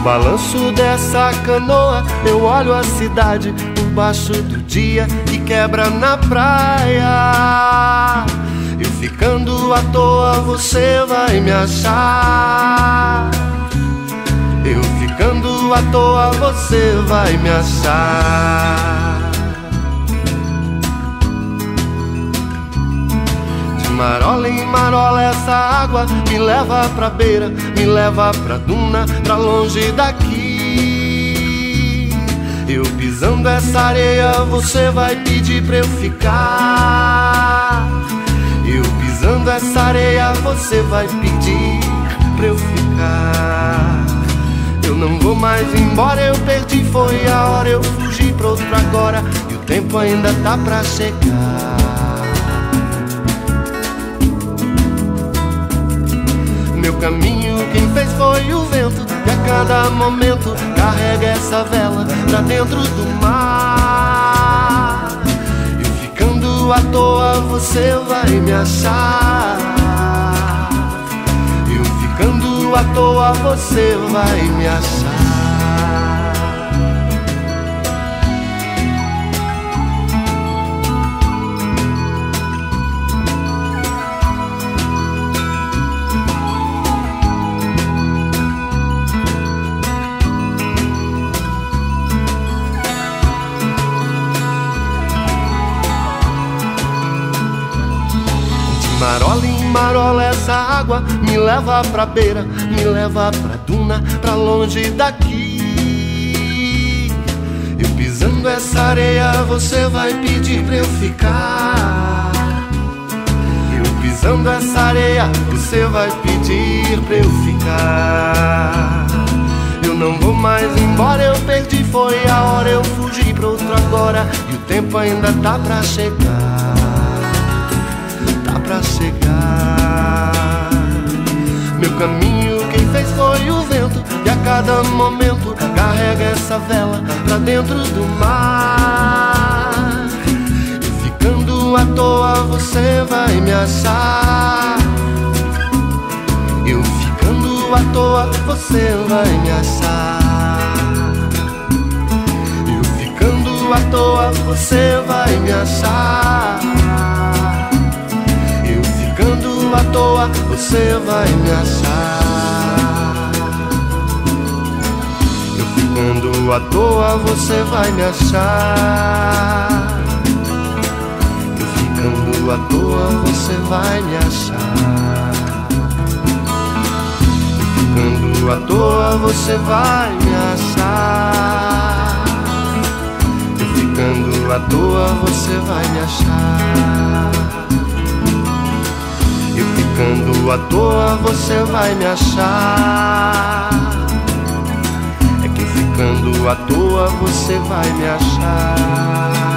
balanço dessa canoa, eu olho a cidade por baixo do dia que quebra na praia. Eu ficando à toa, você vai me achar. Eu ficando à toa, você vai me achar. De marola em marola essa água me leva pra beira, me leva pra duna, pra longe daqui. Eu pisando essa areia, você vai pedir pra eu ficar. Eu pisando essa areia, você vai pedir pra eu ficar. Eu não vou mais embora, eu perdi, foi a hora, eu fugi pra outro agora, e o tempo ainda tá pra chegar. Meu caminho quem fez foi o vento, e a cada momento carrega essa vela pra dentro do mar. Eu ficando à toa, você vai me achar. Eu ficando à toa, você vai me achar. Marola em marola essa água me leva pra beira, me leva pra duna, pra longe daqui. Eu pisando essa areia, você vai pedir pra eu ficar. Eu pisando essa areia, você vai pedir pra eu ficar. Eu não vou mais embora, eu perdi, foi a hora, eu fugi pra outro agora, e o tempo ainda tá pra chegar. Pra chegar. Meu caminho quem fez foi o vento, e a cada momento carrega essa vela pra dentro do mar. E ficando à toa, você vai me achar. Eu ficando à toa, você vai me achar. Eu ficando à toa, você vai me achar. À toa, você vai me achar. Eu ficando à toa, você vai me achar. Eu ficando à toa, você vai me achar. Eu ficando à toa, você vai me achar. Eu ficando à toa, você vai me achar. Ficando à toa, você vai me achar. É que ficando à toa, você vai me achar.